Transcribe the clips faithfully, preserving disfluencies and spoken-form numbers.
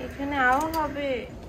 এখানে আও হবে।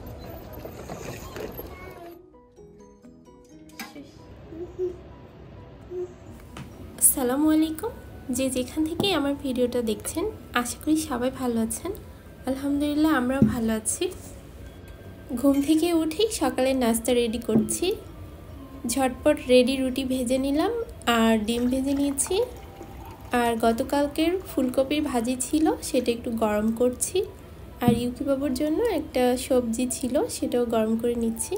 আসসালামু আলাইকুম, যে যেখান থেকে আমার ভিডিওটা দেখছেন আশা করি সবাই ভালো আছেন। আলহামদুলিল্লাহ আমরাও ভালো আছি। ঘুম থেকে উঠেই সকালে নাস্তা রেডি করছি। ঝটপট রেডি রুটি ভেজে নিলাম আর ডিম ভেজে নিয়েছি। আর গতকালকের ফুলকপির ভাজি ছিল, সেটা একটু গরম করছি। আর ইউকি বাবুর জন্য একটা সবজি ছিল, সেটাও গরম করে নিচ্ছি।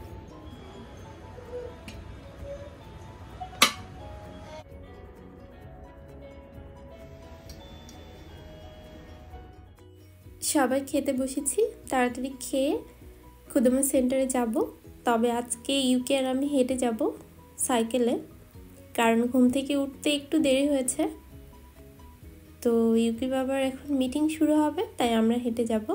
সবাই খেতে বসেছি, তাড়াতাড়ি খেয়ে কোদোমো সেন্টারে যাব। তবে আজকে ইউকে আর আমি হেঁটে যাব সাইকেলে, কারণ ঘুম থেকে উঠতে একটু দেরি হয়েছে। তো ইউকি বাবার এখন মিটিং শুরু হবে, তাই আমরা হেঁটে যাব।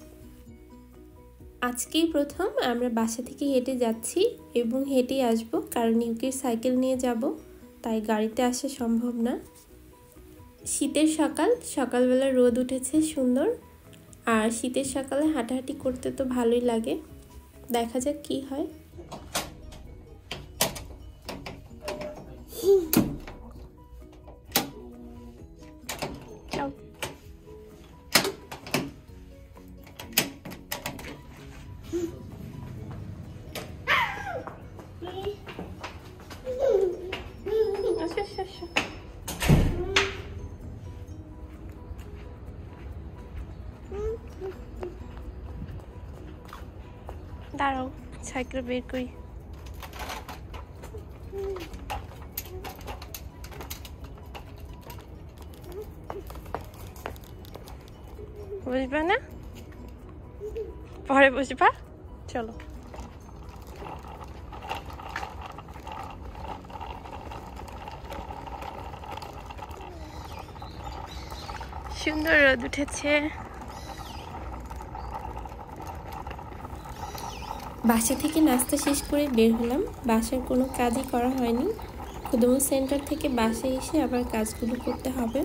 আজকেই প্রথম আমরা বাসা থেকে হেঁটে যাচ্ছি এবং হেঁটেই আসব, কারণ ইউকির সাইকেল নিয়ে যাব, তাই গাড়িতে আসা সম্ভব না। শীতের সকাল, সকালবেলা রোদ উঠেছে সুন্দর। আর শীতের সকালে হাঁটাহাঁটি করতে তো ভালোই লাগে, দেখা যাক কি হয়। দাঁড়াও, সাইকেল বের করি। বুঝবা না, পরে বুঝবা। চলো। সুন্দর রোদ উঠেছে। বাসা থেকে নাস্তা শেষ করে বের হলাম। বাসার কোনো কাজই করা হয়নি। কোদোমো সেন্টার থেকে বাসায় এসে আবার কাজগুলো করতে হবে।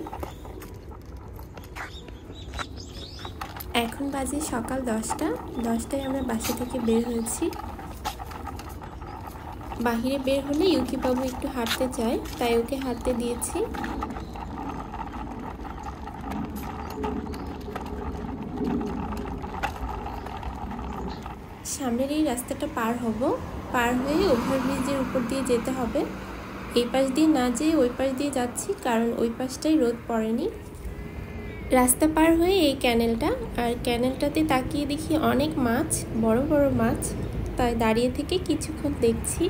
এখন বাজে সকাল দশটা। দশটায় আমরা বাসা থেকে বের হয়েছি। বাহিরে বের হলে ইউকি বাবু একটু হাঁটতে চায়, তাই ওকে হাঁটতে দিয়েছি। সামনের এই রাস্তাটা পার হব, পার হয়ে ওভারব্রিজের উপর দিয়ে যেতে হবে। এই পাশ দিয়ে না যেয়ে ওই পাশ দিয়ে যাচ্ছি, কারণ ওই পাশটাই রোদ পড়েনি। রাস্তা পার হয়ে এই ক্যানেলটা, আর ক্যানেলটাতে তাকিয়ে দেখি অনেক মাছ, বড় বড় মাছ, তাই দাঁড়িয়ে থেকে কিছুক্ষণ দেখছি।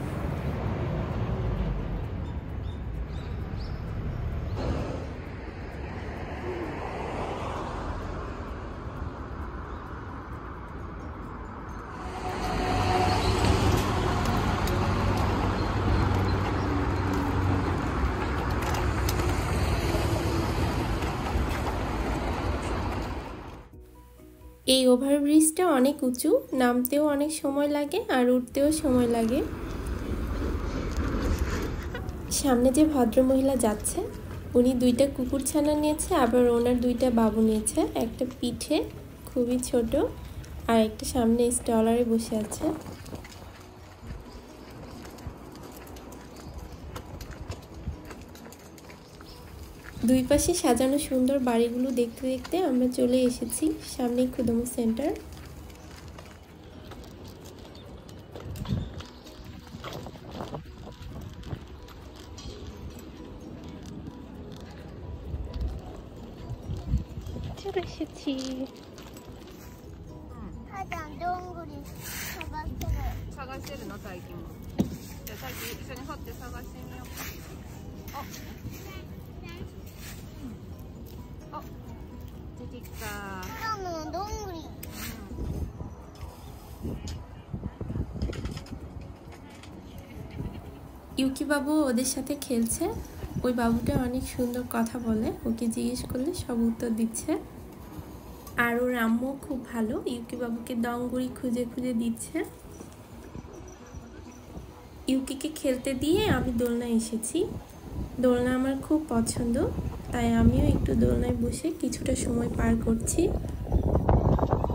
এই ওভারব্রিজটা অনেক উঁচু, নামতেও অনেক সময় লাগে আর উঠতেও সময় লাগে। সামনে যে ভদ্রমহিলা যাচ্ছে, উনি দুইটা কুকুর ছানা নিয়েছে, আবার ওনার দুইটা বাবু নিয়েছে। একটা পিঠে খুবই ছোট, আর একটা সামনে স্টলারে বসে আছে। দুই পাশে সাজানো সুন্দর বাড়িগুলো দেখতে দেখতে আমরা চলে এসেছি সামনেই কোদোমো সেন্টার। চলে এসেছি। ইউকি বাবু ওদের সাথে খেলছে। ওই বাবুটা অনেক সুন্দর কথা বলে, ওকে জিজ্ঞেস করলে সব উত্তর দিচ্ছে। আর ওর আম্মু খুব ভালো, ইউকি বাবুকে দঙ্গুরি খুঁজে খুঁজে দিচ্ছে। ইউকিকে খেলতে দিয়ে আমি দোলনায় এসেছি। দোলনা আমার খুব পছন্দ, তাই আমিও একটু দোলনায় বসে কিছুটা সময় পার করছি।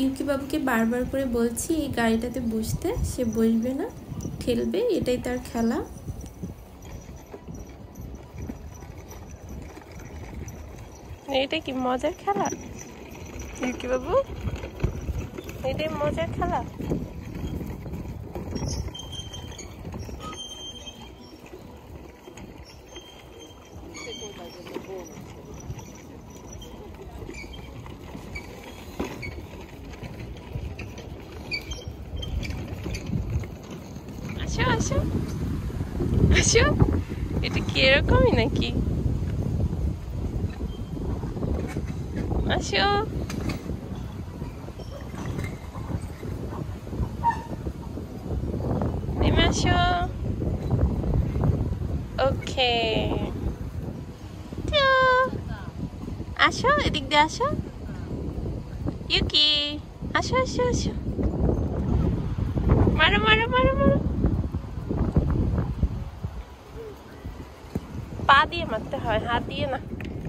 ইউকি বাবুকে বারবার করে বলছি এই গাড়িটাতে বসতে, সে বসবে না, ঠেলবে, এটাই তার খেলা। এটা কি মজার খেলা ইউকি বাবু? এটাই মজার খেলা? আসো আসো আসো, এটা কি এরকমই নাকি? আসো, নেমে আসো। ওকে, আসো এদিক দিয়ে আসো ইউকি, আসো আসো আসো, মারো মারো মারো মারো, পা দিয়ে মারতে হয়, হাত দিয়ে না।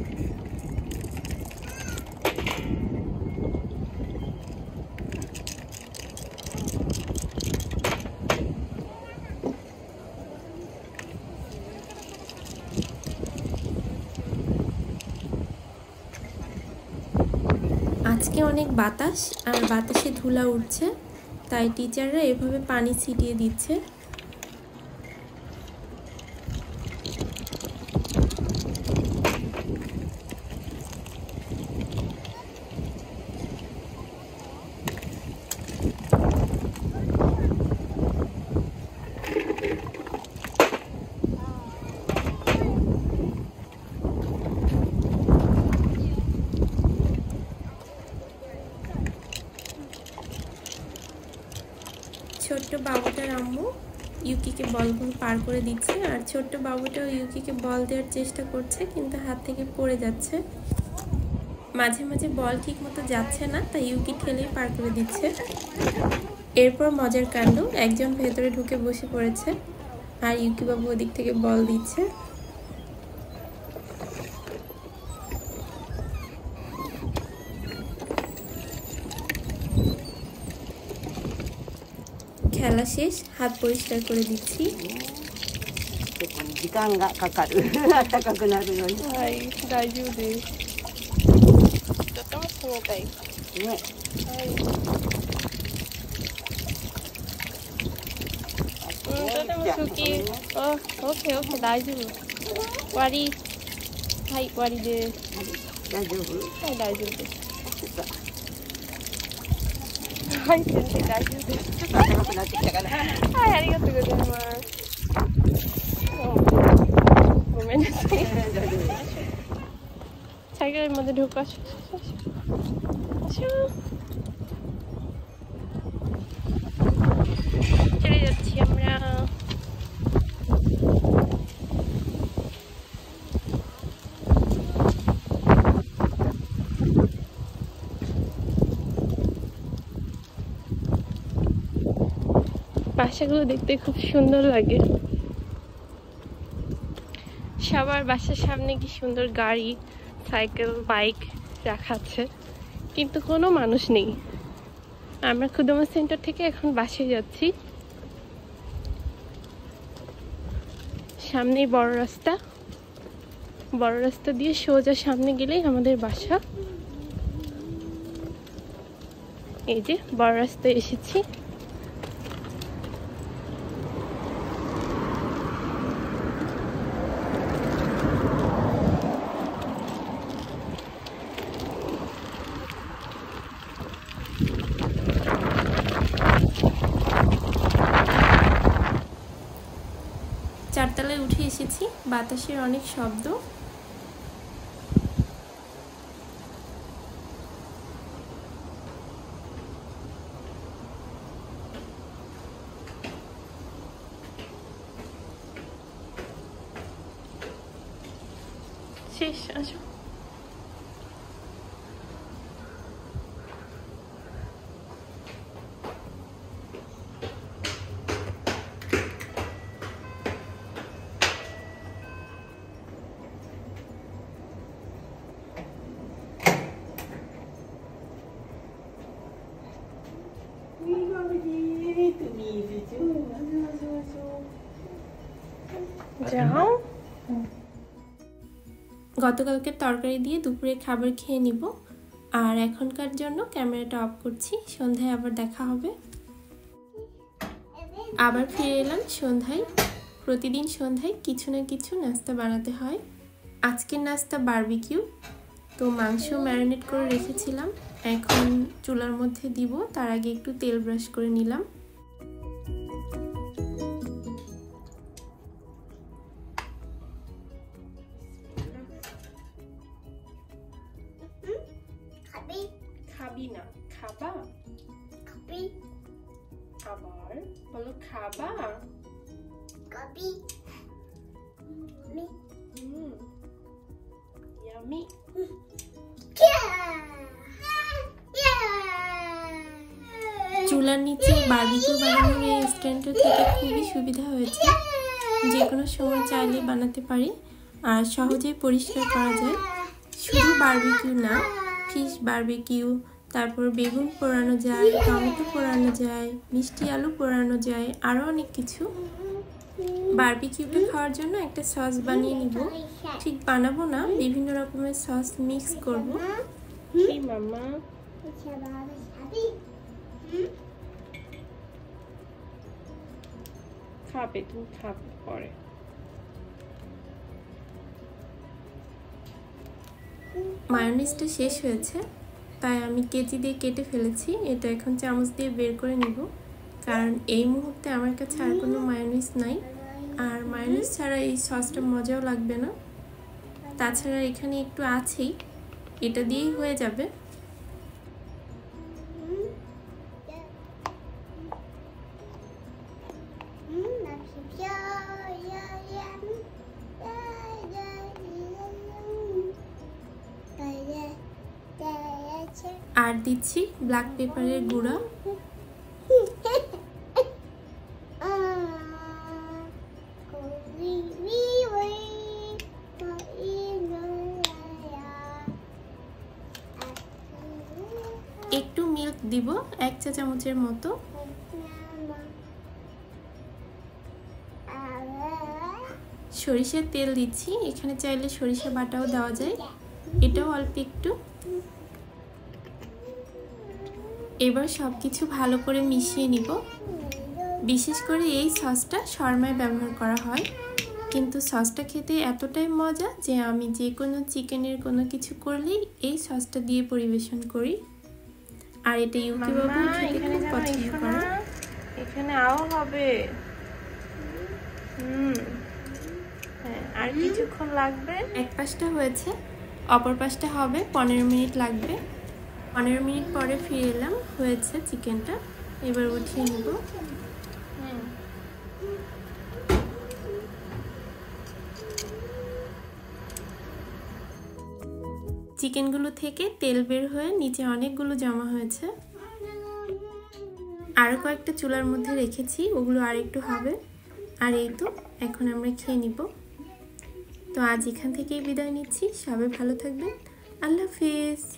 আজকে অনেক বাতাস আর বাতাসে ধুলা উঠছে, তাই টিচাররা এভাবে পানি ছিটিয়ে দিচ্ছে। ছোট্ট বাবুটার আম্মু ইউকিকে বলগুলো পার করে দিচ্ছে, আর ছোট্ট বাবুটাও ইউকিকে বল দেওয়ার চেষ্টা করছে, কিন্তু হাত থেকে পড়ে যাচ্ছে। মাঝে মাঝে বল ঠিক মতো যাচ্ছে না, তাই ইউকি ঠেলেই পার করে দিচ্ছে। এরপর মজার কাণ্ড, একজন ভেতরে ঢুকে বসে পড়েছে আর ইউকি বাবু ওদিক থেকে বল দিচ্ছে। খেলা শেষ, হাত পরিষ্কার করে দিচ্ছি। ওকে ওকে, দাইজু ওয়ারি, হাই ওয়ারি দে, দাইজু, হাই দাইজু দে, হাই সেন্সে দাইজু দে, হাই আরিগাতো গোজাইমাসু। সাইকেলের মধ্যে ঢুকো, আসো আসো, চলে যাচ্ছি আমরা। বাসাগুলো দেখতে খুব সুন্দর লাগে, সবার বাসার সামনে কি সুন্দর গাড়ি, সাইকেল, বাইক রাখা আছে, কিন্তু কোনো মানুষ নেই। আমরা কোদোমো সেন্টার থেকে এখন বাসায় যাচ্ছি। সামনেই বড় রাস্তা, বড় রাস্তা দিয়ে সোজা সামনে গেলেই আমাদের বাসা। এই যে বড় রাস্তায় এসেছি। চারতলায় উঠে এসেছি, বাতাসের অনেক শব্দ। শেষ, আসো। গতকালকের তরকারি দিয়ে দুপুরে খাবার খেয়ে নিব। আর এখনকার জন্য ক্যামেরাটা অফ করছি, সন্ধ্যায় আবার দেখা হবে। আবার ফিরে এলাম সন্ধ্যায়। প্রতিদিন সন্ধ্যায় কিছু না কিছু নাস্তা বানাতে হয়। আজকের নাস্তা বারবিকিউ। তো মাংস ম্যারিনেট করে রেখেছিলাম, এখন চুলার মধ্যে দিব। তার আগে একটু তেল ব্রাশ করে নিলাম। খাবি না, খাবা? খাবি। আবার বলো খাবা? খাবি। Hmm, yummy. চুলার নিচে বারবিকিউ বানানোর এই স্ট্যান্ডটা থেকে খুবই সুবিধা হয়েছে। যে কোনো সময় চাইলে বানাতে পারি আর সহজেই পরিষ্কার করা যায়। শুধু বারবিকিউ না, ফিশ বারবিকিউ, তারপর বেগুন পোড়ানো যায়, টমেটো পোড়ানো যায়, মিষ্টি আলু পোড়ানো যায়, আরও অনেক কিছু। বারবিকিউটা খাওয়ার জন্য একটা সস বানিয়ে নিব। ঠিক বানাবো না, বিভিন্ন রকমের সস মিক্স করব। কি মামা? খাবে, তুমি খাবে পরে। মায়োনিজটা শেষ হয়েছে, তাই আমি কেচি দিয়ে কেটে ফেলেছি। এটা এখন চামচ দিয়ে বের করে নিব, কারণ এই মুহূর্তে আমার কাছে আর কোনো মায়োনিজ নাই। আর মায়োনিজ ছাড়া এই সসটা মজাও লাগবে না। তাছাড়া এখানে একটু আছেই, এটা দিয়েই হয়ে যাবে। আর দিচ্ছি ব্ল্যাক পেপারের গুঁড়া। একটু মিল্ক দিব, এক চা চামচের মতো। সরিষার তেল দিচ্ছি, এখানে চাইলে সরিষা বাটাও দেওয়া যায়, এটাও অল্প একটু। এবার সব কিছু ভালো করে মিশিয়ে নিব। বিশেষ করে এই সসটা শর্মায় ব্যবহার করা হয়, কিন্তু সসটা খেতে এতটাই মজা যে আমি যে কোনো চিকেনের কোনো কিছু করলেই এই সসটা দিয়ে পরিবেশন করি। আর এটা ইউকি বাবু খেতে খুব পছন্দ করে। এখানে আও হবে। হুম, হ্যাঁ, আর কিছুক্ষণ লাগবে। এক পাশটা হয়েছে, অপর পাশটা হবে, পনেরো মিনিট লাগবে। পনেরো মিনিট পরে ফিরে এলাম, হয়েছে চিকেনটা। এবার উঠিয়ে নিব। চিকেনগুলো থেকে তেল বের হয়ে নিচে অনেকগুলো জমা হয়েছে। আরও কয়েকটা চুলার মধ্যে রেখেছি, ওগুলো আর একটু হবে। আর এই তো এখন আমরা খেয়ে নিব। তো আজ এখান থেকেই বিদায় নিচ্ছি। সবাই ভালো থাকবেন, আল্লাহ হাফেজ।